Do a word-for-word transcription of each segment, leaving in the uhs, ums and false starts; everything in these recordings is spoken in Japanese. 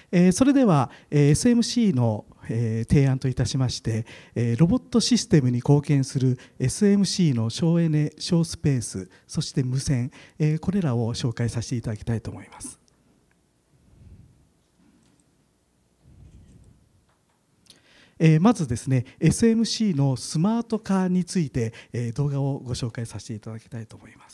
えー、それでは、えー、エスエムシー の、えー、提案といたしまして、えー、ロボットシステムに貢献する エスエムシー の省エネ、省スペース、そして無線、えー、これらを紹介させていただきたいと思います。えー、まずですね、エスエムシー のスマート化について、えー、動画をご紹介させていただきたいと思います。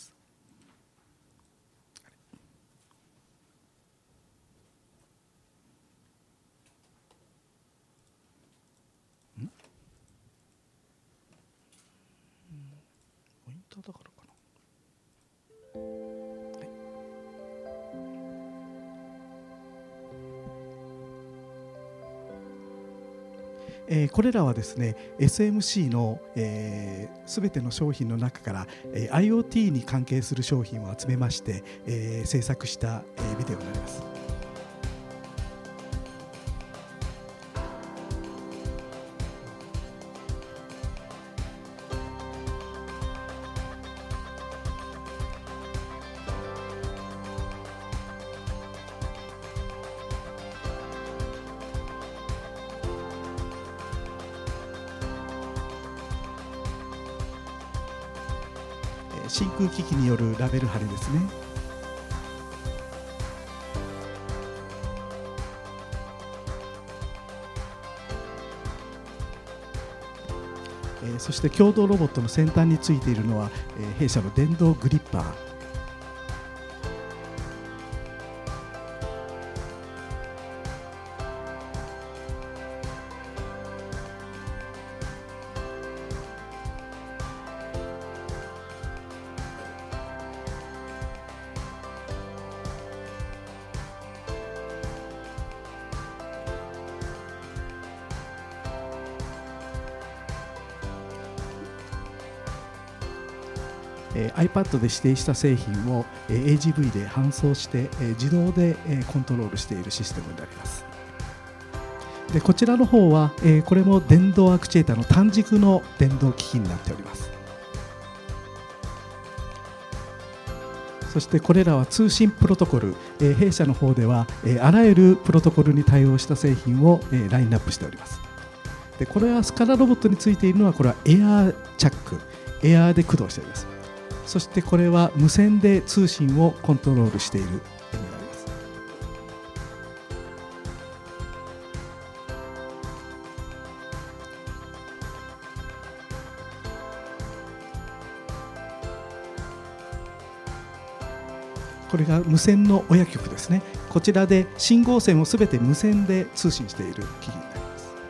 ポイントだからかな。はい、えー、これらはですね エスエムシー のすべ、えー、ての商品の中から、えー、IoT に関係する商品を集めまして、えー、制作した、えー、ビデオになります。真空機器によるラベル貼りですね。えー、そして共同ロボットの先端についているのは、えー、弊社の電動グリッパー。iPad で指定した製品を エージーブイ で搬送して自動でコントロールしているシステムになります。でこちらの方はこれも電動アクチュエーターの単軸の電動機器になっております。そしてこれらは通信プロトコル、弊社の方ではあらゆるプロトコルに対応した製品をラインナップしております。でこれはスカラロボットについているのはこれはエアーチャック、エアーで駆動しております。そしてこれは無線で通信をコントロールしている絵になります。これが無線の親局ですね。こちらで信号線をすべて無線で通信している機器になります。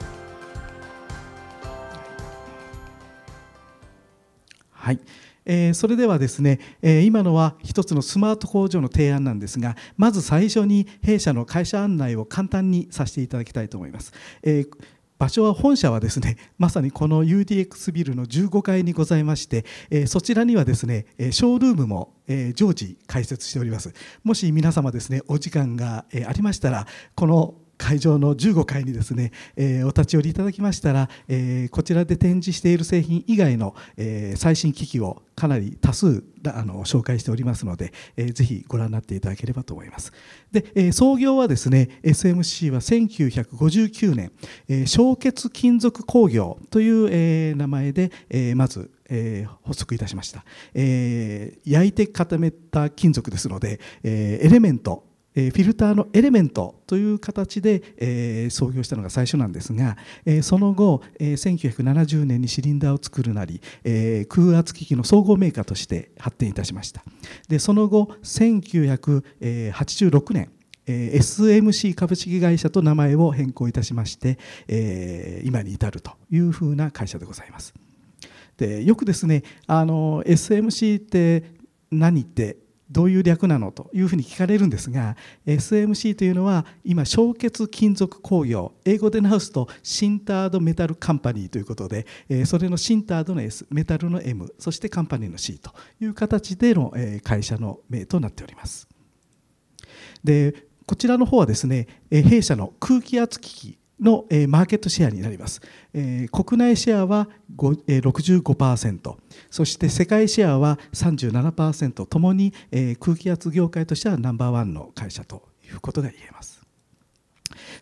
はい。えー、それではですね、えー、今のは一つのスマート工場の提案なんですが、まず最初に弊社の会社案内を簡単にさせていただきたいと思います。えー場所は本社はですね、まさにこの ユーディーエックス ビルのじゅうごかいにございまして、えー、そちらにはですね、ショールームも、えー、常時開設しております。もし皆様ですね、お時間が、えー、ありましたら、この会場のじゅうごかいにですね、えー、お立ち寄りいただきましたら、えー、こちらで展示している製品以外の、えー、最新機器をかなり多数あの紹介しておりますので、えー、ぜひご覧になっていただければと思います。で、えー、創業はですね エスエムシー はせんきゅうひゃくごじゅうきゅうねん、えー、焼結金属工業という、えー、名前で、えー、まずえー、発足いたしました。えー、焼いて固めた金属ですので、えー、エレメントフィルターのエレメントという形で、えー、創業したのが最初なんですが、えー、その後、えー、せんきゅうひゃくななじゅうねんにシリンダーを作るなり、えー、空圧機器の総合メーカーとして発展いたしました。でその後せんきゅうひゃくはちじゅうろくねんエスエムシー 株式会社と名前を変更いたしまして、えー、今に至るというふうな会社でございます。でよくですねあの エスエムシー って何ってどういう略なのというふうに聞かれるんですが、 エスエムシー というのは今焼結金属工業、英語で直すとシンタードメタルカンパニーということで、それのシンタードの S、メタルの M、そしてカンパニーの C という形での会社の名となっております。でこちらの方はですね、弊社の空気圧機器のマーケットシェアになります。国内シェアは ろくじゅうごパーセント、そして世界シェアは さんじゅうななパーセント、ともに空気圧業界としてはナンバーワンの会社ということが言えます。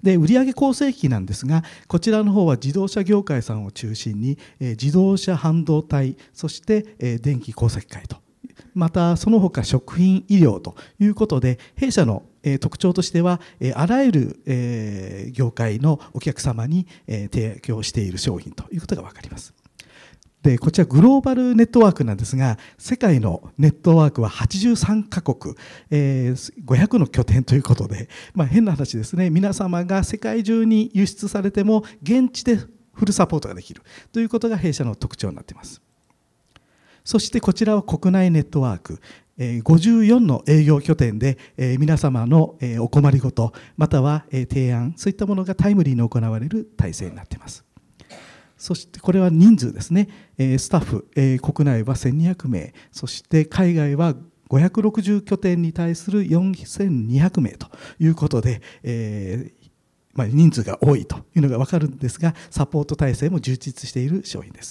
で売上構成比なんですが、こちらの方は自動車業界さんを中心に、えー、自動車半導体、そして、えー、電気工作機械と、またその他食品医療ということで、弊社の特徴としてはあらゆる業界のお客様に提供している商品ということが分かります。でこちらグローバルネットワークなんですが、世界のネットワークははちじゅうさんカ国、えー、ごひゃくの拠点ということで、まあ、変な話ですね、皆様が世界中に輸出されても現地でフルサポートができるということが弊社の特徴になっています。そしてこちらは国内ネットワーク、ごじゅうよんの営業拠点で皆様のお困りごと、または提案、そういったものがタイムリーに行われる体制になっています。そしてこれは人数ですね、スタッフ、国内はせんにひゃくめい、そして海外はごひゃくろくじゅう拠点に対するよんせんにひゃくめいということで、えーまあ、人数が多いというのが分かるんですが、サポート体制も充実している商品です。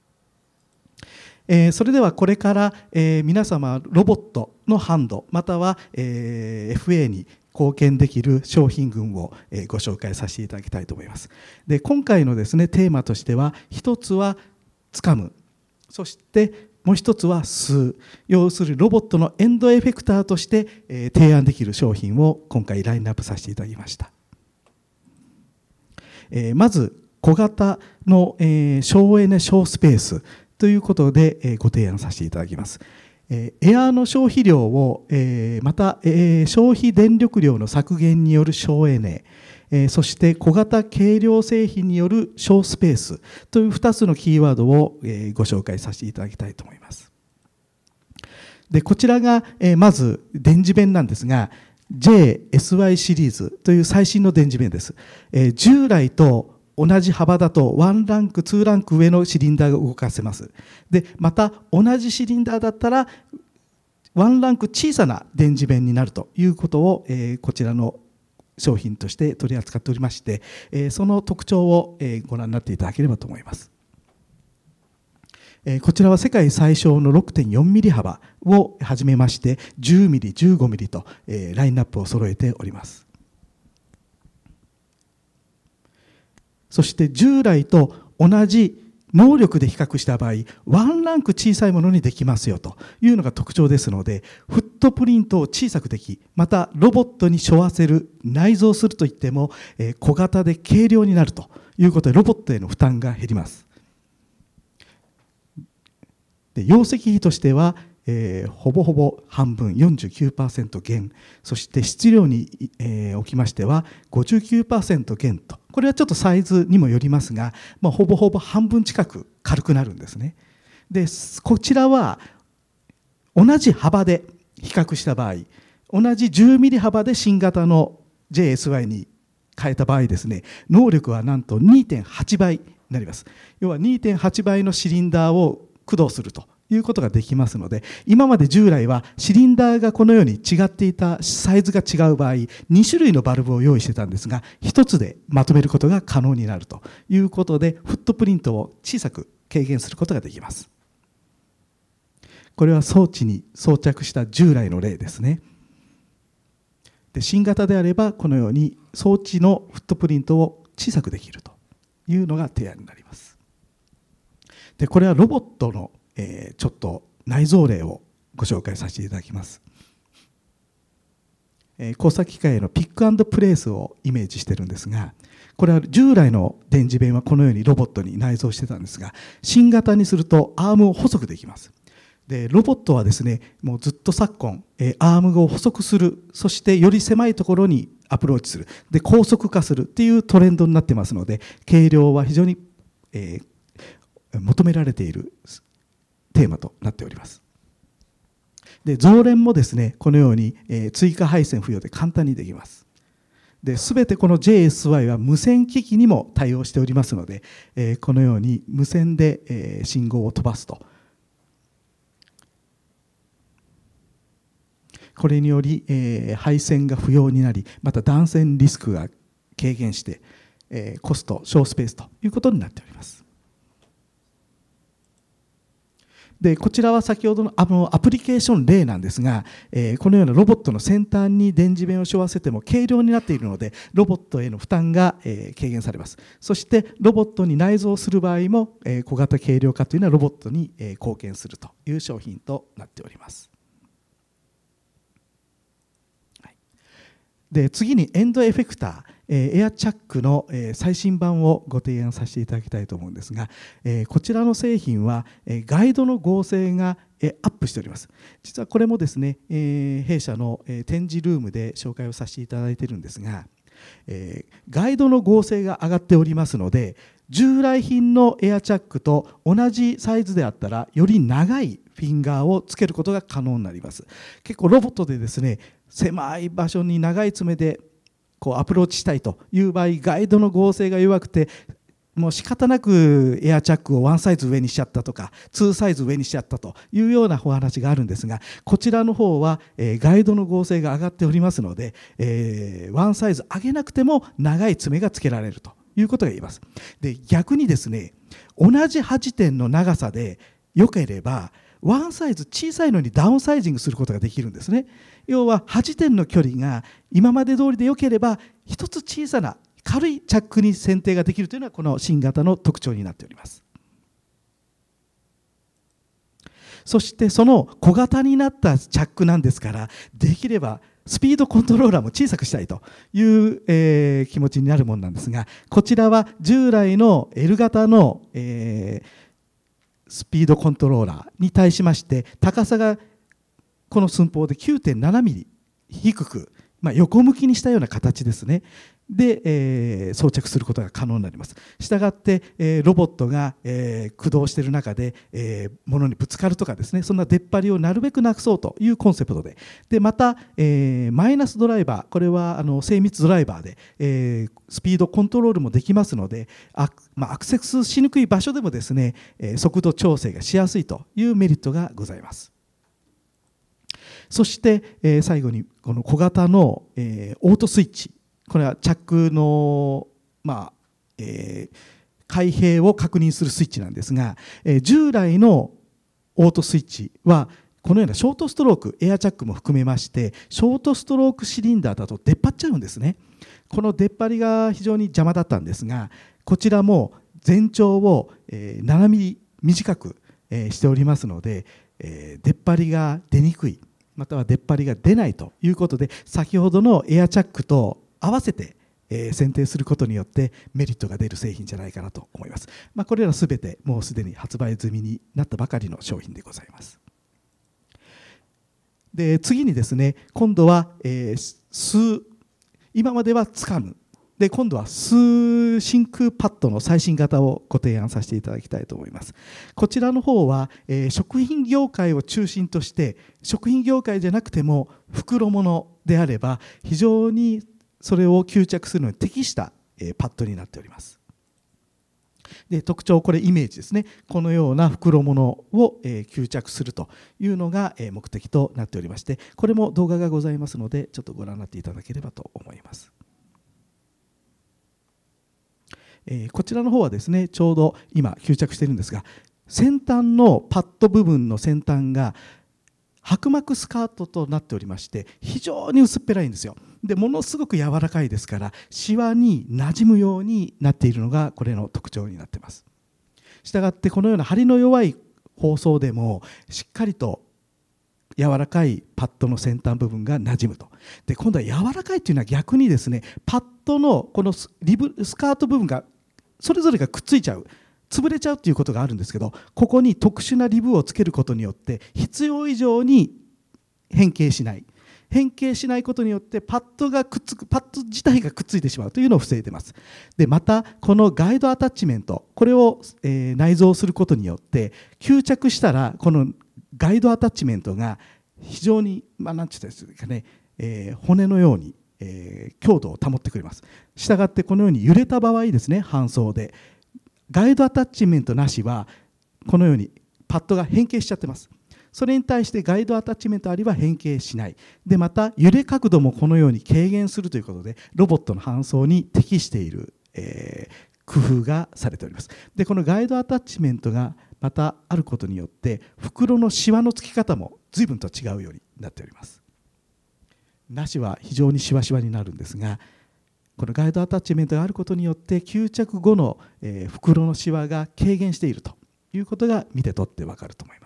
えー、それではこれから、えー、皆様ロボットのハンドまたは、えー、エフエー に貢献できる商品群を、えー、ご紹介させていただきたいと思います。で今回のですねテーマとしては、一つはつかむ、そしてもう一つは吸う、要するロボットのエンドエフェクターとして、えー、提案できる商品を今回ラインナップさせていただきました。えー、まず小型の、えー、省エネ省スペースということでご提案させていただきます。エアーの消費量を、また消費電力量の削減による省エネ、そして小型軽量製品による省スペースというふたつのキーワードをご紹介させていただきたいと思います。でこちらがまず電磁弁なんですが、 ジェイエスワイ シリーズという最新の電磁弁です。従来と同じ幅だとワンランクツーランク上のシリンダーが動かせます。でまた同じシリンダーだったらワンランク小さな電磁弁になるということを、えー、こちらの商品として取り扱っておりまして、えー、その特徴を、えー、ご覧になっていただければと思います。えー、こちらは世界最小の ろくてんよんミリ幅をはじめましてじゅうミリ、じゅうごミリと、えー、ラインナップを揃えております。そして従来と同じ能力で比較した場合、ワンランク小さいものにできますよというのが特徴ですので、フットプリントを小さくでき、またロボットに背負わせる、内蔵するといっても小型で軽量になるということで、ロボットへの負担が減ります。で容積比としては、えー、ほぼほぼ半分 よんじゅうきゅうパーセント 減、そして質量に、えー、おきましては ごじゅうきゅうパーセント 減と、これはちょっとサイズにもよりますが、まあ、ほぼほぼ半分近く軽くなるんですね。でこちらは同じ幅で比較した場合、同じじゅうミリ幅で新型の ジェイエスワイ に変えた場合ですね、能力はなんと にてんはちばいになります。要は にてんはちばいのシリンダーを駆動するということができますので、今まで従来はシリンダーがこのように違っていた、サイズが違う場合に種類のバルブを用意してたんですが、ひとつでまとめることが可能になるということで、フットプリントを小さく軽減することができます。これは装置に装着した従来の例ですね。で新型であればこのように装置のフットプリントを小さくできるというのが提案になります。でこれはロボットのえー、ちょっと内蔵例をご紹介させていただきます。えー、工作機械のピックアンドプレイスをイメージしてるんですが、これは従来の電磁弁はこのようにロボットに内蔵してたんですが、新型にするとアームを細くできます。でロボットはですね、もうずっと昨今、えー、アームを細くする、そしてより狭いところにアプローチする、で高速化するっていうトレンドになってますので、軽量は非常に、えー、求められているテーマとなっております。で増連もですね、このように、えー、追加配線不要で簡単にできます。で全てこの ジェイエスワイ は無線機器にも対応しておりますので、えー、このように無線で、えー、信号を飛ばすと、これにより、えー、配線が不要になり、また断線リスクが軽減して、えー、コスト小スペースということになっております。 でこちらは先ほどのあのアプリケーション例なんですが、えー、このようなロボットの先端に電磁弁を背負わせても軽量になっているので、ロボットへの負担が、えー、軽減されます。そしてロボットに内蔵する場合も、えー、小型軽量化というのはロボットに、えー、貢献するという商品となっております。はい、で次にエンドエフェクター、えー、エアチャックの、えー、最新版をご提案させていただきたいと思うんですが、えー、こちらの製品は、えー、ガイドの合成が、えー、アップしております。実はこれもですね、えー、弊社の、えー、展示ルームで紹介をさせていただいているんですが、えー、ガイドの合成が上がっておりますので、従来品のエアチャックと同じサイズであったらより長いフィンガーをつけることが可能になります。結構ロボットでですね、狭い場所に長い爪でこうアプローチしたいという場合、ガイドの合成が弱くてもう仕方なくエアチャックをワンサイズ上にしちゃったとかツーサイズ上にしちゃったというようなお話があるんですが、こちらの方は、えー、ガイドの合成が上がっておりますので、えー、ワンサイズ上げなくても長い爪がつけられるということが言えます。で逆にですね、同じはちてんの長さで良ければワンサイズ小さいのにダウンサイジングすることができるんですね。要ははちてんの距離が今まで通りで良ければ一つ小さな軽いチャックに選定ができるというのはこの新型の特徴になっております。そしてその小型になったチャックなんですから、できればスピードコントローラーも小さくしたいという、えー、気持ちになるものなんですが、こちらは従来の L 型の、えー、スピードコントローラーに対しまして高さがこの寸法で きゅうてんななミリ低く、まあ、横向きにしたような形ですね。で、えー、装着することが可能になります。したがって、えー、ロボットが、えー、駆動している中で、えー、物にぶつかるとかですね、そんな出っ張りをなるべくなくそうというコンセプトで、でまた、えー、マイナスドライバー、これはあの精密ドライバーで、えー、スピードコントロールもできますので、アク、まあ、アクセスしにくい場所でもですね、えー、速度調整がしやすいというメリットがございます。そして、えー、最後にこの小型の、えー、オートスイッチ、これはチャックの、まあえー、開閉を確認するスイッチなんですが、えー、従来のオートスイッチはこのようなショートストローク、エアチャックも含めましてショートストロークシリンダーだと出っ張っちゃうんですね。この出っ張りが非常に邪魔だったんですが、こちらも全長をななミリ短くしておりますので、出っ張りが出にくい、または出っ張りが出ないということで、先ほどのエアチャックと合わせて選定することによってメリットが出る製品じゃないかなと思います。まあ、これらすべてもうすでに発売済みになったばかりの商品でございます。で次にですね、今度は、えー、吸う、今まではつかむ、で今度は吸う真空パッドの最新型をご提案させていただきたいと思います。こちらの方は、えー、食品業界を中心として、食品業界じゃなくても袋物であれば非常にそれを吸着するのに適した、えー、パッドになっております。で特徴、これイメージですね。このような袋物を、えー、吸着するというのが、えー、目的となっておりまして、これも動画がございますのでちょっとご覧になっていただければと思います。えー、こちらの方はですね、ちょうど今吸着しているんですが、先端のパッド部分の先端が薄膜スカートとなっておりまして、非常に薄っぺらいんですよ。でものすごく柔らかいですから、シワに馴染むようになっているのがこれの特徴になっています。したがってこのような張りの弱い包装でもしっかりと柔らかいパッドの先端部分が馴染むと。で今度は柔らかいというのは逆にですね、パッドのこのリブスカート部分がそれぞれがくっついちゃう、潰れちゃうということがあるんですけど、ここに特殊なリブをつけることによって必要以上に変形しない、変形しないことによってパッドがくっつく、パッド自体がくっついてしまうというのを防いでいます。でまたこのガイドアタッチメント、これを、えー、内蔵することによって吸着したらこのガイドアタッチメントが非常に、まあ、なんて言ったんですかね、えー、骨のように、えー、強度を保ってくれます。したがってこのように揺れた場合ですね、搬送でガイドアタッチメントなしはこのようにパッドが変形しちゃってます。それに対してガイドアタッチメントありは変形しない。でまた揺れ角度もこのように軽減するということでロボットの搬送に適している、えー、工夫がされております。でこのガイドアタッチメントがまたあることによって袋のシワのつき方も随分と違うようになっております。なしは非常にシワシワになるんですが、このガイドアタッチメントがあることによって吸着後の、えー、袋のシワが軽減しているということが見て取って分かると思います。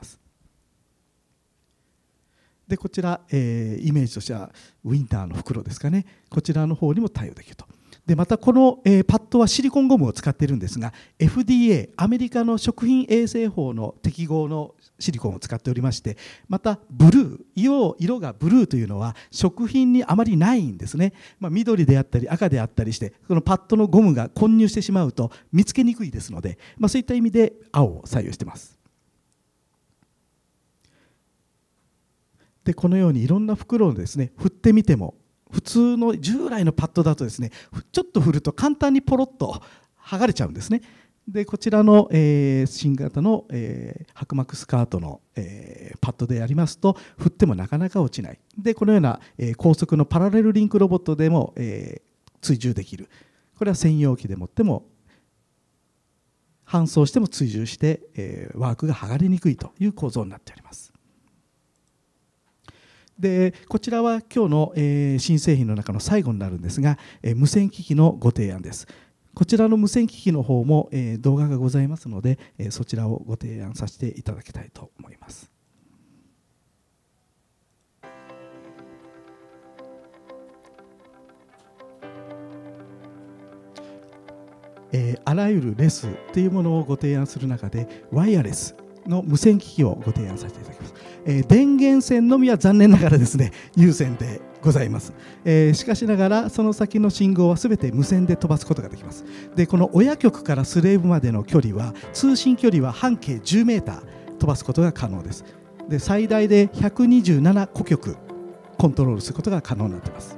でこちら、えー、イメージとしてはウィンターの袋ですかね、こちらの方にも対応できると。でまたこの、えー、パッドはシリコンゴムを使っているんですが、 エフディーエー アメリカの食品衛生法の適合のシリコンを使っておりまして、またブルー 色, 色がブルーというのは食品にあまりないんですね。まあ、緑であったり赤であったりして、このパッドのゴムが混入してしまうと見つけにくいですので、まあ、そういった意味で青を採用しています。でこのようにいろんな袋をですね振ってみても、普通の従来のパッドだとですねちょっと振ると簡単にポロッと剥がれちゃうんですね。でこちらの、えー、新型の、えー、白膜スカートの、えー、パッドでやりますと振ってもなかなか落ちない。でこのような、えー、高速のパラレルリンクロボットでも、えー、追従できる。これは専用機でもっても搬送しても追従して、えー、ワークが剥がれにくいという構造になっております。でこちらは今日の、えー、新製品の中の最後になるんですが、えー、無線機器のご提案です。こちらの無線機器の方も、えー、動画がございますので、えー、そちらをご提案させていただきたいと思います。えー、あらゆるレスというものをご提案する中でワイヤレスの無線機器をご提案させていただきます。えー、電源線のみは残念ながらですね有線でございます。えー、しかしながらその先の信号はすべて無線で飛ばすことができます。でこの親局からスレーブまでの距離は通信距離は半径じゅうメーター飛ばすことが可能です。で最大でひゃくにじゅうなな個局コントロールすることが可能になっています。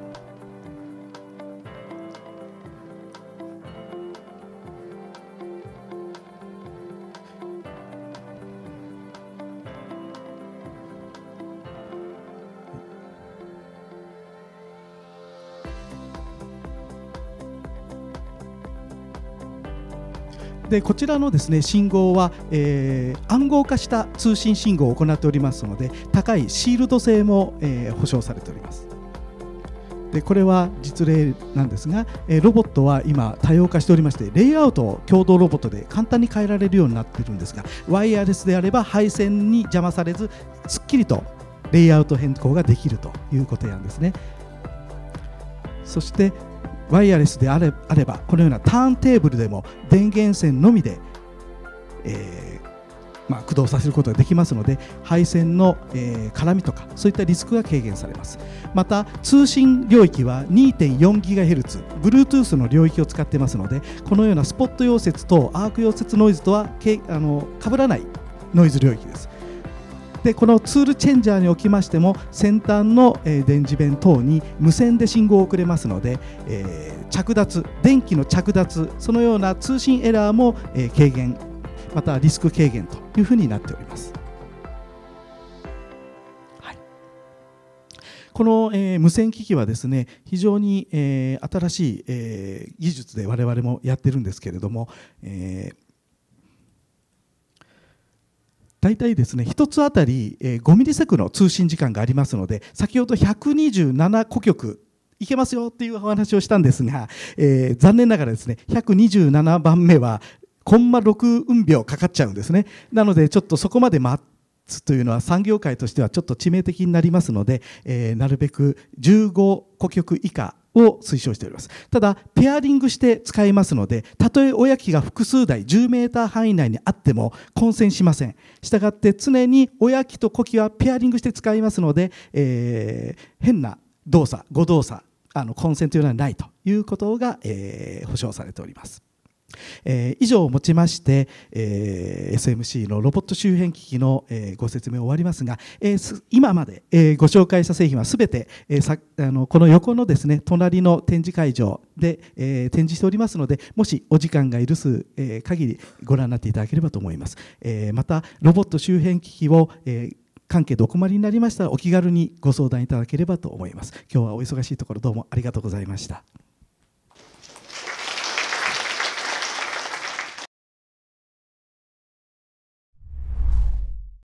でこちらのですね信号は、えー、暗号化した通信信号を行っておりますので、高いシールド性も、えー、保証されております。でこれは実例なんですが、えー、ロボットは今多様化しておりまして、レイアウトを共同ロボットで簡単に変えられるようになっているんですが、ワイヤレスであれば配線に邪魔されずすっきりとレイアウト変更ができるというご提案ですね。そしてワイヤレスであれ、あればこのようなターンテーブルでも電源線のみで、えーまあ、駆動させることができますので、配線の、えー、絡みとかそういったリスクが軽減されます。また通信領域は にてんよんギガヘルツ Bluetooth の領域を使っていますので、このようなスポット溶接とアーク溶接ノイズとはけあの被らないノイズ領域です。でこのツールチェンジャーにおきましても先端の、えー、電磁弁等に無線で信号を送れますので、えー、着脱電気の着脱そのような通信エラーも、えー、軽減またリスク軽減というふうになっております。はい、この、えー、無線機器はですね非常に、えー、新しい、えー、技術で我々もやってるんですけれども、えー大体ですね、ひとつあたりごミリセクの通信時間がありますので、先ほどひゃくにじゅうなな個局いけますよっていうお話をしたんですが、えー、残念ながらですね、ひゃくにじゅうななばんめはコンマろくうんびょうかかっちゃうんですね。なのでちょっとそこまで待つというのは産業界としてはちょっと致命的になりますので、えー、なるべくじゅうご個局以下を推奨しております。ただペアリングして使いますので、たとえ親機が複数台じゅうメーター範囲内にあっても混線しません。したがって常に親機と子機はペアリングして使いますので、えー、変な動作誤動作あの混線というのはないということが、えー、保証されております。えー、以上をもちまして、えー、エスエムシー のロボット周辺機器の、えー、ご説明を終わりますが、えー、今まで、えー、ご紹介した製品はすべて、えー、さあのこの横のですね隣の展示会場で、えー、展示しておりますので、もしお時間が許す、えー、限りご覧になっていただければと思います。えー、またロボット周辺機器を、えー関係でお困りになりましたらお気軽にご相談いただければと思います。今日はお忙しいところどうもありがとうございました。